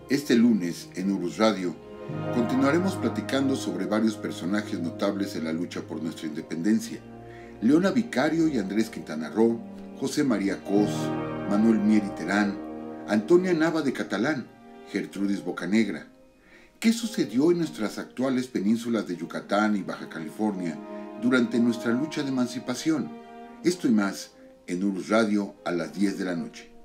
Este lunes, en Urus Radio, continuaremos platicando sobre varios personajes notables en la lucha por nuestra independencia. Leona Vicario y Andrés Quintana Roo, José María Cos, Manuel Mier y Terán, Antonia Nava de Catalán, Gertrudis Bocanegra. ¿Qué sucedió en nuestras actuales penínsulas de Yucatán y Baja California durante nuestra lucha de emancipación? Esto y más en Urus Radio a las 10 de la noche.